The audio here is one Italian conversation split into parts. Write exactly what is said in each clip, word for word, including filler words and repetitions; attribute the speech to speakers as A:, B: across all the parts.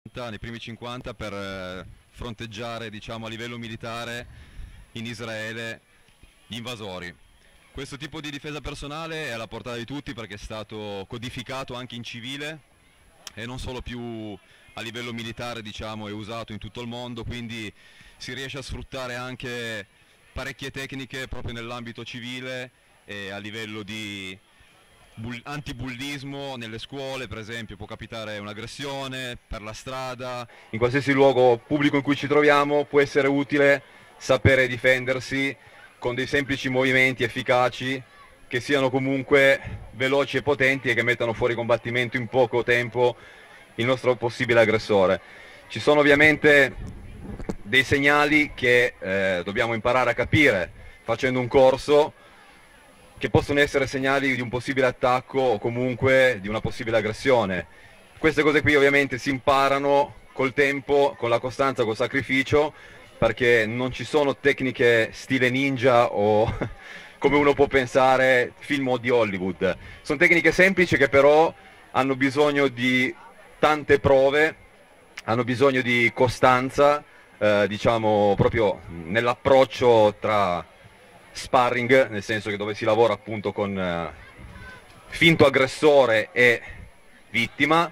A: nei primi cinquanta per eh, fronteggiare, diciamo, a livello militare in Israele gli invasori. Questo tipo di difesa personale è alla portata di tutti perché è stato codificato anche in civile e non solo più a livello militare, diciamo, è usato in tutto il mondo, quindi si riesce a sfruttare anche parecchie tecniche proprio nell'ambito civile e a livello di antibullismo nelle scuole, per esempio, può capitare un'aggressione per la strada. In qualsiasi luogo pubblico in cui ci troviamo può essere utile sapere difendersi con dei semplici movimenti efficaci che siano comunque veloci e potenti e che mettano fuori combattimento in poco tempo il nostro possibile aggressore. Ci sono ovviamente dei segnali che eh, dobbiamo imparare a capire facendo un corso, che possono essere segnali di un possibile attacco o comunque di una possibile aggressione. Queste cose qui ovviamente si imparano col tempo, con la costanza, col sacrificio, perché non ci sono tecniche stile ninja o come uno può pensare film di Hollywood. Sono tecniche semplici che però hanno bisogno di tante prove, hanno bisogno di costanza, eh, diciamo proprio nell'approccio tra sparring, nel senso che dove si lavora appunto con eh, finto aggressore e vittima,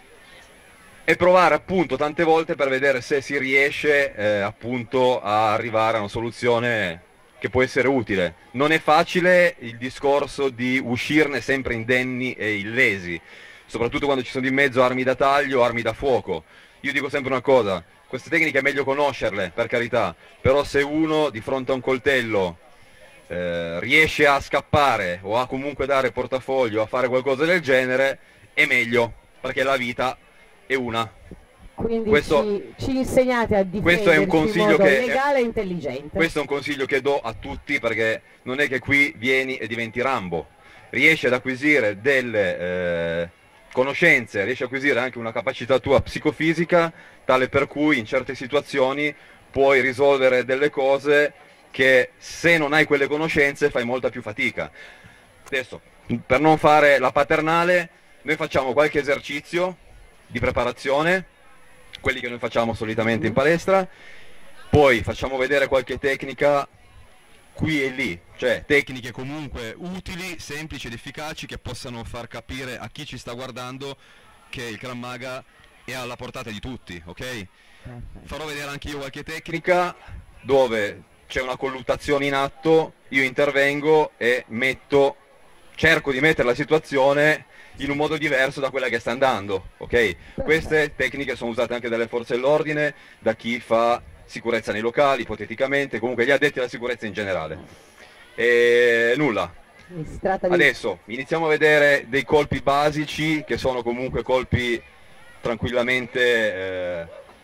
A: e provare appunto tante volte per vedere se si riesce eh, appunto a arrivare a una soluzione che può essere utile. Non è facile il discorso di uscirne sempre indenni e illesi, soprattutto quando ci sono di mezzo armi da taglio, armi da fuoco. Io dico sempre una cosa: queste tecniche è meglio conoscerle, per carità, però se uno di fronte a un coltello eh, riesce a scappare o a comunque dare portafoglio, a fare qualcosa del genere, è meglio, perché la vita è una.
B: Quindi
A: questo,
B: ci, ci insegnate a
A: questo è un
B: difenderci in
A: consiglio
B: modo
A: che
B: legale e intelligente.
A: Questo è un consiglio che do a tutti, perché non è che qui vieni e diventi Rambo. Riesci ad acquisire delle eh, conoscenze, riesci ad acquisire anche una capacità tua psicofisica, tale per cui in certe situazioni puoi risolvere delle cose che se non hai quelle conoscenze fai molta più fatica. Adesso, per non fare la paternale, noi facciamo qualche esercizio di preparazione, quelli che noi facciamo solitamente in palestra, poi facciamo vedere qualche tecnica qui e lì, cioè tecniche comunque utili, semplici ed efficaci che possano far capire a chi ci sta guardando che il Krav Maga è alla portata di tutti, ok? Farò vedere anche io qualche tecnica dove c'è una colluttazione in atto, io intervengo e metto, cerco di mettere la situazione in un modo diverso da quella che sta andando, ok? Queste tecniche sono usate anche dalle forze dell'ordine, da chi fa sicurezza nei locali, ipoteticamente, comunque gli addetti alla sicurezza in generale. E nulla. Adesso iniziamo a vedere dei colpi basici, che sono comunque colpi tranquillamente, eh,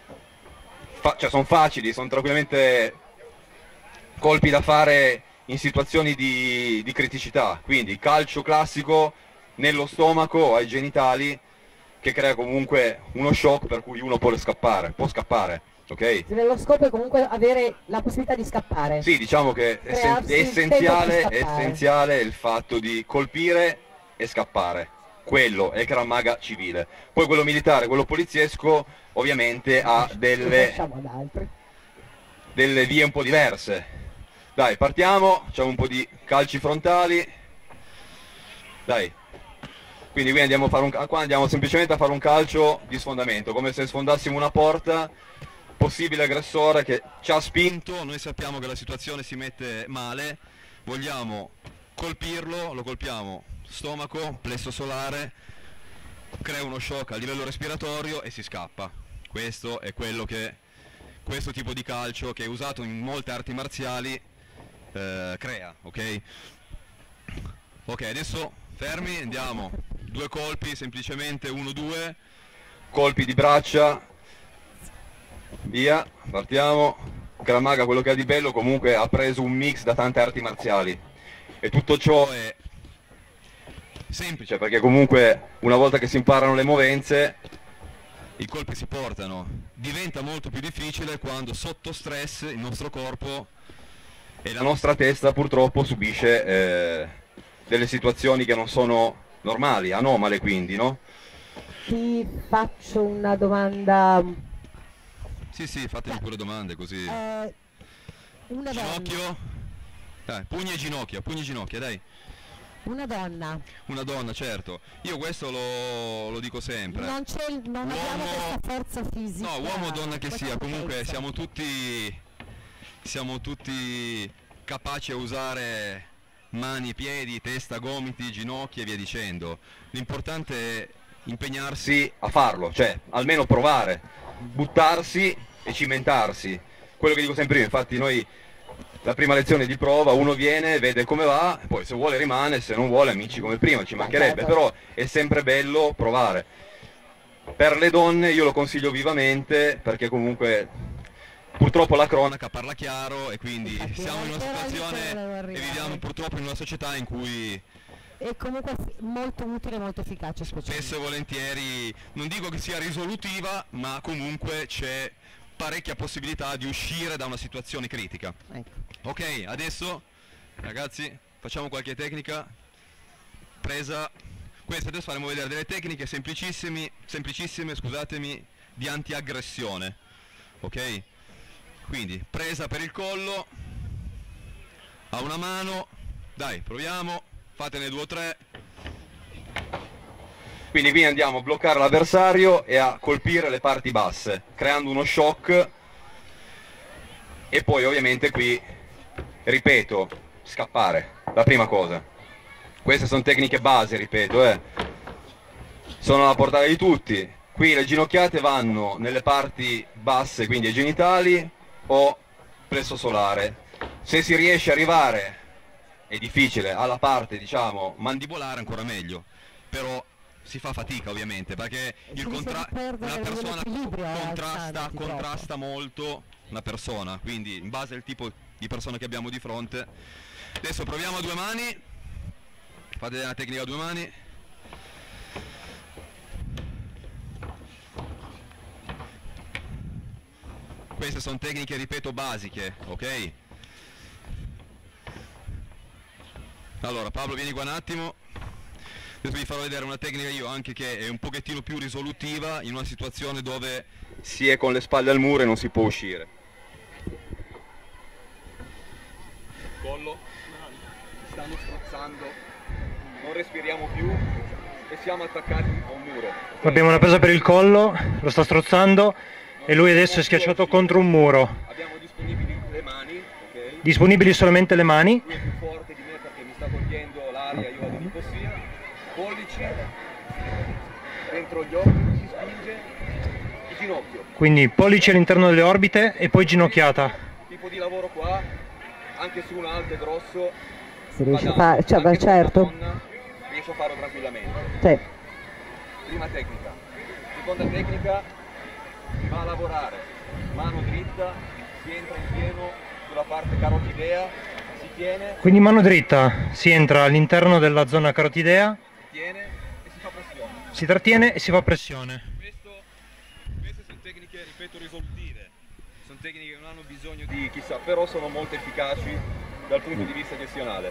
A: fa cioè sono facili, sono tranquillamente colpi da fare in situazioni di, di criticità, quindi calcio classico nello stomaco o ai genitali, che crea comunque uno shock per cui uno può scappare, può scappare, ok?
B: Nello scopo è comunque avere la possibilità di scappare.
A: Sì, diciamo che è, essen è essenziale, è essenziale il fatto di colpire e scappare. Quello è Krav Maga civile. Poi quello militare, quello poliziesco, ovviamente ha delle, delle vie un po' diverse. Dai, partiamo, facciamo un po' di calci frontali. Dai. Quindi qui andiamo, a fare un, qua andiamo semplicemente a fare un calcio di sfondamento, come se sfondassimo una porta, possibile aggressore che ci ha spinto, noi sappiamo che la situazione si mette male, vogliamo colpirlo, lo colpiamo stomaco, plesso solare, crea uno shock a livello respiratorio e si scappa. Questo è quello che questo tipo di calcio, che è usato in molte arti marziali, eh, crea, ok? Ok, adesso fermi, andiamo. Due colpi, semplicemente uno, due, colpi di braccia, via, partiamo. Krav Maga, quello che ha di bello, comunque ha preso un mix da tante arti marziali e tutto ciò è semplice, perché comunque una volta che si imparano le movenze i colpi si portano. Diventa molto più difficile quando sotto stress il nostro corpo e la nostra testa purtroppo subisce eh, delle situazioni che non sono normali, anomale, quindi, no?
B: ti faccio una domanda.
A: Sì, sì, fatemi pure domande così.
B: Eh, una donna.
A: Ginocchio. Dai, pugni e ginocchia, pugni e ginocchia, dai.
B: Una donna.
A: Una donna, certo. Io questo lo, lo dico sempre.
B: Non, c'è, non abbiamo questa forza fisica.
A: No, uomo o donna che
B: questa
A: sia, comunque
B: potenza.
A: siamo tutti siamo tutti capaci a usare mani, piedi, testa, gomiti, ginocchia e via dicendo. L'importante è impegnarsi a farlo, cioè almeno provare, buttarsi e cimentarsi. Quello che dico sempre io, infatti noi la prima lezione di prova uno viene, vede come va, poi se vuole rimane, se non vuole amici come prima, ci mancherebbe, però è sempre bello provare. Per le donne io lo consiglio vivamente perché comunque purtroppo la cronaca parla chiaro e quindi
B: Infatti,
A: siamo in una
B: era lì che
A: situazione
B: volevo
A: e
B: arrivare.
A: viviamo purtroppo in una società in cui
B: È comunque fi- molto utile e molto efficace, specialmente.
A: spesso e volentieri, non dico che sia risolutiva, ma comunque c'è parecchia possibilità di uscire da una situazione critica.
B: Ecco.
A: Ok, adesso ragazzi facciamo qualche tecnica. Presa. Queste adesso faremo vedere delle tecniche semplicissime, semplicissime, scusatemi, di antiaggressione. Ok? Quindi presa per il collo, a una mano, dai, proviamo, fatene due o tre. Quindi qui andiamo a bloccare l'avversario e a colpire le parti basse, creando uno shock. E poi ovviamente qui, ripeto, scappare, la prima cosa. Queste sono tecniche base, ripeto, eh. Sono alla portata di tutti. Qui le ginocchiate vanno nelle parti basse, quindi ai genitali o plesso solare. Se si riesce ad arrivare, è difficile, alla parte, diciamo, mandibolare ancora meglio, però si fa fatica ovviamente, perché il
B: Si
A: contra-
B: rischia di perdere
A: una persona
B: l'equilibrio
A: contrasta,
B: alzandoti
A: contrasta molto una persona, quindi in base al tipo di persona che abbiamo di fronte. Adesso proviamo a due mani, fate una tecnica a due mani. Queste sono tecniche, ripeto, basiche, ok? Allora, Paolo, vieni qua un attimo. Adesso vi farò vedere una tecnica io anche che è un pochettino più risolutiva in una situazione dove si è con le spalle al muro e non si può uscire. Collo, ci stanno strozzando, non respiriamo più e siamo attaccati a un muro.
C: Abbiamo una presa per il collo, lo sta strozzando e lui adesso è schiacciato contro un muro.
A: Abbiamo disponibili le mani, ok?
C: Disponibili solamente le mani.
A: Lui è più forte di me perché mi sta togliendo l'aria, io vado di corsia. Pollici, dentro gli occhi, si spinge, il ginocchio.
C: Quindi pollici all'interno delle orbite e poi ginocchiata.
A: Tipo di lavoro qua, anche su un alto e grosso,
B: Si riesce a
A: vada,
B: fare, cioè,
A: anche
B: beh,
A: su una
B: certo.
A: donna, riesce a farlo tranquillamente.
B: Sì.
A: Prima tecnica. Seconda tecnica, si va a lavorare, mano dritta, si entra in pieno sulla parte carotidea, si tiene,
C: Quindi mano dritta, si entra all'interno della zona carotidea,
A: si tiene e si fa pressione.
C: si trattiene e si fa pressione.
A: Questo, queste sono tecniche, ripeto, risolutive, sono tecniche che non hanno bisogno di chissà, però sono molto efficaci dal punto di vista gestionale.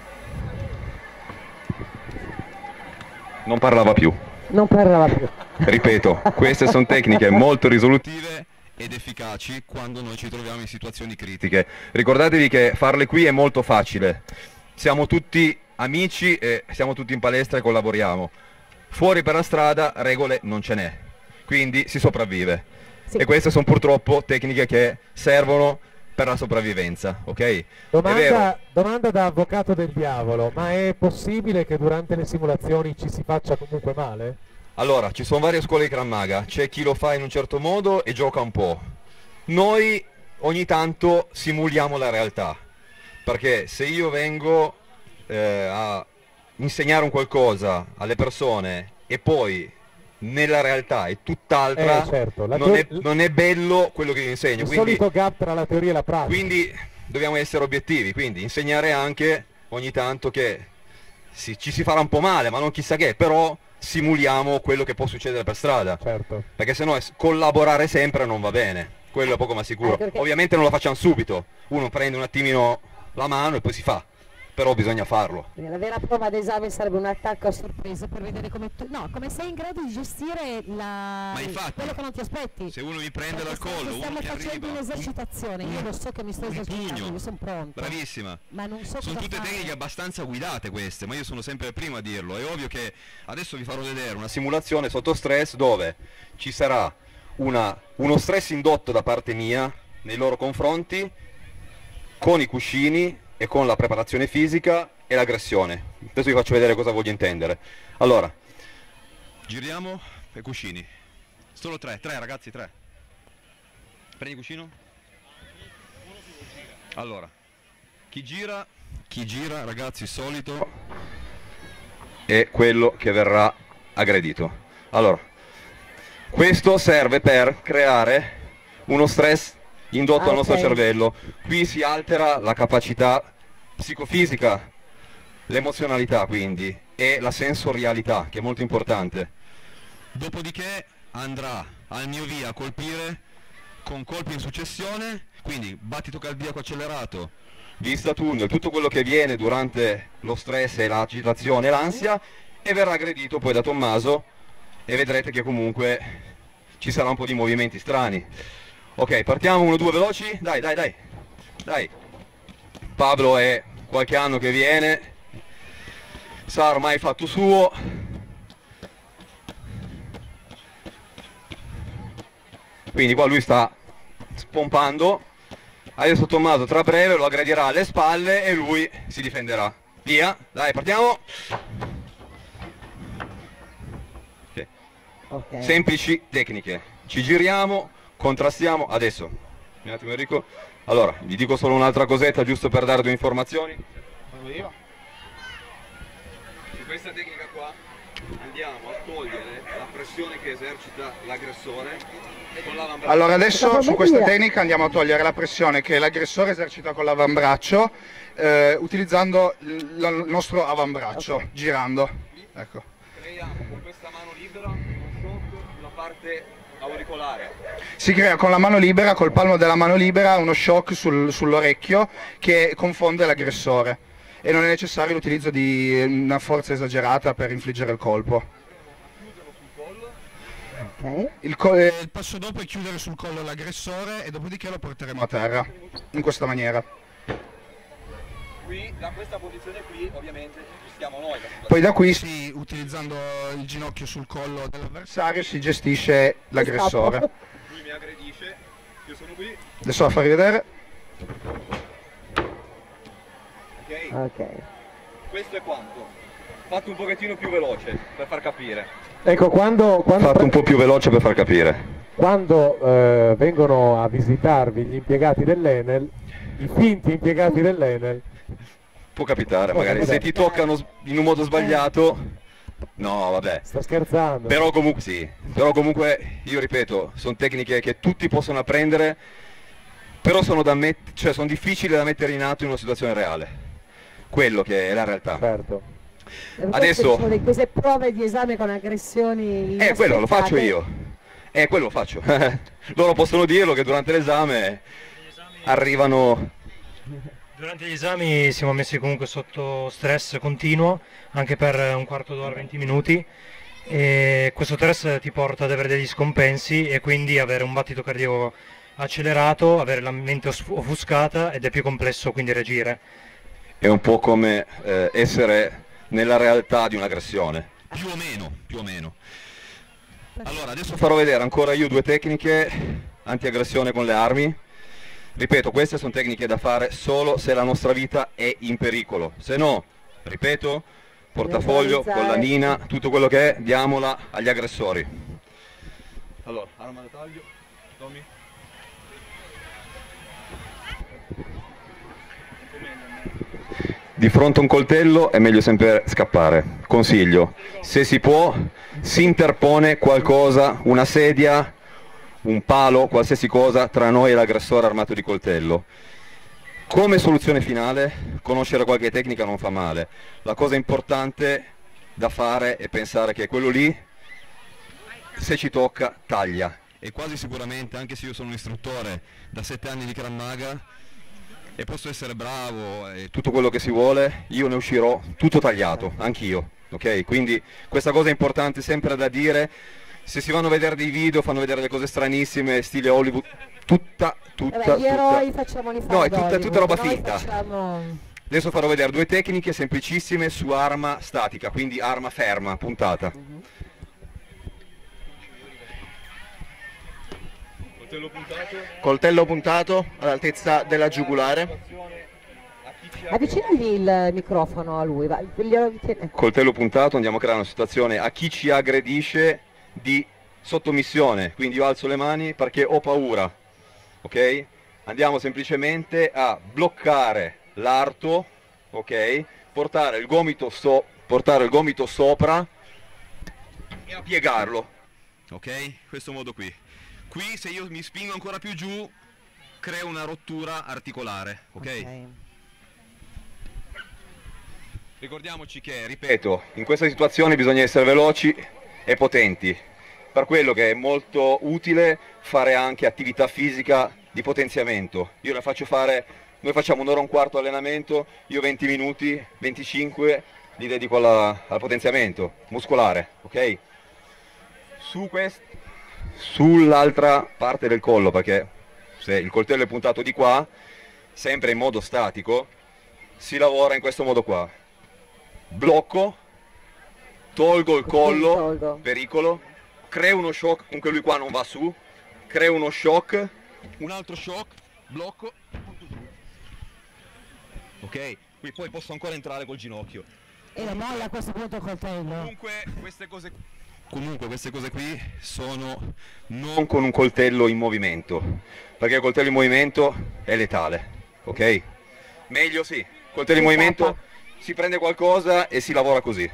A: Non parlava più.
B: Non parlava più.
A: Ripeto, queste sono tecniche molto risolutive ed efficaci quando noi ci troviamo in situazioni critiche. Ricordatevi che farle qui è molto facile. Siamo tutti amici e siamo tutti in palestra e collaboriamo. Fuori per la strada regole non ce n'è, quindi si sopravvive.
B: Sì.
A: E queste sono purtroppo tecniche che servono per la sopravvivenza, ok? È vero.
D: Domanda, domanda da avvocato del diavolo, ma è possibile che durante le simulazioni ci si faccia comunque male?
A: Allora, ci sono varie scuole di Krav Maga, c'è chi lo fa in un certo modo e gioca un po'. Noi ogni tanto simuliamo la realtà, perché se io vengo eh, a insegnare un qualcosa alle persone e poi nella realtà è tutt'altra,
D: Eh, certo, la
A: non, è,
D: teo-
A: non è bello quello che io insegno.
D: Il
A: Quindi,
D: solito gap tra la teoria e la pratica.
A: quindi dobbiamo essere obiettivi, quindi insegnare anche ogni tanto che si- ci si farà un po' male, ma non chissà che, però simuliamo quello che può succedere per strada,
D: Certo.
A: perché se no es- collaborare sempre non va bene, quello è poco ma sicuro.
B: Eh, perché-
A: Ovviamente non lo facciamo subito, uno prende un attimino la mano e poi si fa, però bisogna farlo.
B: La vera prova d'esame sarebbe un attacco a sorpresa per vedere come, tu, no, come sei in grado di gestire la,
A: Ma infatti,
B: quello che non ti aspetti.
A: Se uno mi prende
B: Perché
A: dal collo, uno
B: stiamo
A: mi
B: facendo
A: arriva,
B: un'esercitazione, io lo so che mi sto esercitando, io sono pronto.
A: Bravissima.
B: Ma non so
A: sono
B: cosa
A: tutte
B: fare.
A: tecniche abbastanza guidate queste, ma io sono sempre il primo a dirlo. È ovvio che adesso vi farò vedere una simulazione sotto stress dove ci sarà una, uno stress indotto da parte mia nei loro confronti con i cuscini e con la preparazione fisica e l'aggressione. Adesso vi faccio vedere cosa voglio intendere. Allora, giriamo i cuscini. Solo tre, tre ragazzi, tre. Prendi il cuscino. Allora, chi gira, chi gira ragazzi, solito è quello che verrà aggredito. Allora, questo serve per creare uno stress indotto
B: Ah,
A: al nostro
B: ok.
A: cervello. Qui si altera la capacità psicofisica, l'emozionalità quindi, e la sensorialità, che è molto importante. Dopodiché andrà al mio via a colpire con colpi in successione, quindi battito cardiaco accelerato, vista tunnel, tutto quello che viene durante lo stress e l'agitazione e l'ansia, e verrà aggredito poi da Tommaso e vedrete che comunque ci sarà un po' di movimenti strani. Ok, partiamo, uno, due, veloci, dai, dai, dai, dai. Pablo è qualche anno che viene, sa ormai fatto suo. Quindi qua lui sta spompando. Adesso Tommaso tra breve lo aggredirà alle spalle e lui si difenderà. Via, dai, partiamo. Ok.
B: Ok.
A: Semplici tecniche. Ci giriamo, contrastiamo. Adesso, un attimo Enrico. Allora, vi dico solo un'altra cosetta giusto per dare due informazioni. Su questa tecnica qua andiamo a togliere la pressione che esercita l'aggressore con l'avambraccio.
E: Allora adesso su questa tecnica andiamo a togliere la pressione che l'aggressore esercita con l'avambraccio eh, utilizzando il, la- il nostro avambraccio,
B: Ok.
E: girando. Ecco.
A: Creiamo con questa mano libera un shock sulla parte auricolare.
E: Si crea con la mano libera, col palmo della mano libera, uno shock sul- sull'orecchio che confonde l'aggressore e non è necessario l'utilizzo di una forza esagerata per infliggere il colpo.
B: Ok.
E: Il, co- eh, il passo dopo è chiudere sul collo l'aggressore e dopodiché lo porteremo a terra, in questa maniera.
A: Qui, da questa posizione qui, ovviamente ci stiamo noi.
E: Poi da qui, si, utilizzando il ginocchio sul collo dell'avversario, si gestisce l'aggressore.
A: Lui mi aggredisce, io sono qui,
E: Adesso la farvi vedere.
A: ok?
B: Ok.
A: Questo è quanto. Fatto un pochettino più veloce per far capire.
D: Ecco, quando, quando,
A: Fatto un po' più veloce per far capire.
D: quando eh, vengono a visitarvi gli impiegati dell'Enel, i finti impiegati dell'Enel,
A: Può capitare,
D: Oh,
A: magari
D: vabbè.
A: se ti toccano s- in un modo sbagliato. No, vabbè.
D: sto scherzando.
A: Però comunque sì, però comunque io ripeto, sono tecniche che tutti possono apprendere, però sono, da met- cioè, sono difficili da mettere in atto in una situazione reale. Quello che è la realtà.
D: Certo.
B: Per questo
A: Adesso-
B: ci sono dei- queste prove di esame con aggressioni
A: Eh, quello lo faccio
B: inaspettate.
A: io. Eh, quello lo faccio. Loro possono dirlo che durante l'esame arrivano.
C: Durante gli esami siamo messi comunque sotto stress continuo, anche per un quarto d'ora, venti minuti, e questo stress ti porta ad avere degli scompensi e quindi avere un battito cardiaco accelerato, avere la mente os- offuscata ed è più complesso quindi reagire.
A: È un po' come eh, essere nella realtà di un'aggressione. Più o meno, più o meno. Allora, adesso farò vedere ancora io due tecniche anti-aggressione con le armi. Ripeto, queste sono tecniche da fare solo se la nostra vita è in pericolo. Se no, ripeto, portafoglio,
B: Neutralizzare.
A: collanina, tutto quello che è, diamola agli aggressori. Allora, arma da taglio, Tommy. Di fronte a un coltello è meglio sempre scappare. Consiglio, se si può, si interpone qualcosa, una sedia, un palo, qualsiasi cosa tra noi e l'aggressore armato di coltello. Come soluzione finale, conoscere qualche tecnica non fa male. La cosa importante da fare è pensare che quello lì, se ci tocca, taglia. E quasi sicuramente, anche se io sono un istruttore da sette anni di Krav Maga, e posso essere bravo e tutto quello che si vuole, io ne uscirò tutto tagliato, anch'io, ok? Quindi questa cosa è importante sempre da dire. Se si vanno a vedere dei video, fanno vedere le cose stranissime, stile Hollywood, tutta, tutta,
B: Vabbè, gli eroi
A: tutta...
B: facciamoli fare
A: No, è
B: ad
A: tutta,
B: Hollywood,
A: tutta roba
B: noi
A: finta.
B: facciamo...
A: Adesso farò vedere due tecniche semplicissime su arma statica, quindi arma ferma, puntata.
B: Mhm.
A: Coltello puntato.
F: Coltello puntato all'altezza della giugulare.
B: Avvicinagli il microfono a lui, va. glielo tiene-
A: Coltello puntato, andiamo a creare una situazione a chi ci aggredisce di sottomissione, quindi io alzo le mani perché ho paura, ok? Andiamo semplicemente a bloccare l'arto, ok? Portare il gomito, so- portare il gomito sopra e a piegarlo, ok? Questo modo qui. Qui se io mi spingo ancora più giù creo una rottura articolare, ok?
B: Ok.
A: Ricordiamoci che, ripeto, in questa situazione bisogna essere veloci e potenti. Per quello che è molto utile fare anche attività fisica di potenziamento. Io ne faccio fare, noi facciamo un'ora e un quarto allenamento, io venti minuti, venticinque li dedico alla, al potenziamento muscolare, ok? Su quest, sull'altra parte del collo, perché se il coltello è puntato di qua, sempre in modo statico, si lavora in questo modo qua. Blocco, tolgo il collo,
B: Sì, tolgo.
A: pericolo, creo uno shock, comunque lui qua non va su, creo uno shock, un altro shock, blocco, punto giù. Ok? Qui poi posso ancora entrare col ginocchio.
B: E lo molla a questo punto il coltello.
A: Comunque queste cose, comunque queste cose qui sono non con un coltello in movimento, perché il coltello in movimento è letale, ok? Meglio sì, coltello in
B: Si
A: movimento
B: scappa.
A: si prende qualcosa e si lavora così.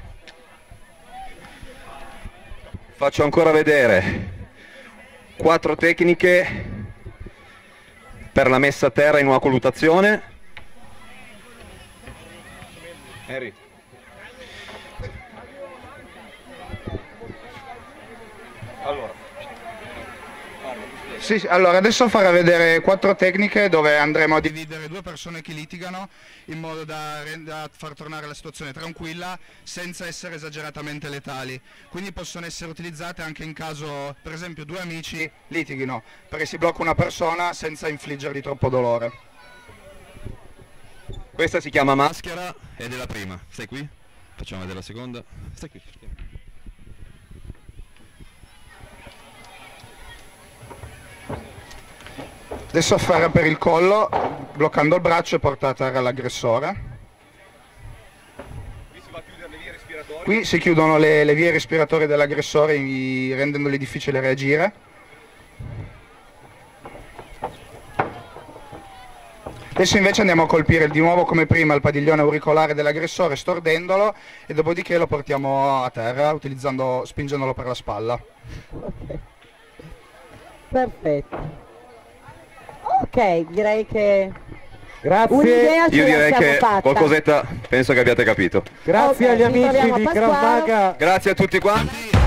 A: Faccio ancora vedere quattro tecniche per la messa a terra in una colluttazione. Henry. Allora.
E: Sì, sì, allora adesso farò vedere quattro tecniche dove andremo a dividere due persone che litigano in modo da, rend- da far tornare la situazione tranquilla senza essere esageratamente letali. Quindi possono essere utilizzate anche in caso, per esempio, due amici litighino, perché si blocca una persona senza infliggergli troppo dolore.
A: Questa si chiama maschera ed è la prima. Stai qui? Facciamo vedere la seconda. Stai qui.
E: Adesso afferra per il collo, bloccando il braccio e porta a terra l'aggressore.
A: Qui si va a chiudere le vie respiratorie.
E: Qui si chiudono le, le vie respiratorie dell'aggressore i- rendendogli difficile reagire. Adesso invece andiamo a colpire di nuovo come prima il padiglione auricolare dell'aggressore stordendolo e dopodiché lo portiamo a terra utilizzando, spingendolo per la spalla.
B: Perfetto. Ok, direi che
D: Grazie,
B: un'idea ce
A: Io
B: la
A: direi
B: siamo
A: che
B: fatta.
A: qualcosetta penso che abbiate capito.
D: grazie
B: Ok,
D: agli
B: ci
D: amici
B: troviamo a
D: di Krav
B: Pasquale.
D: Maga.
A: Grazie a tutti quanti.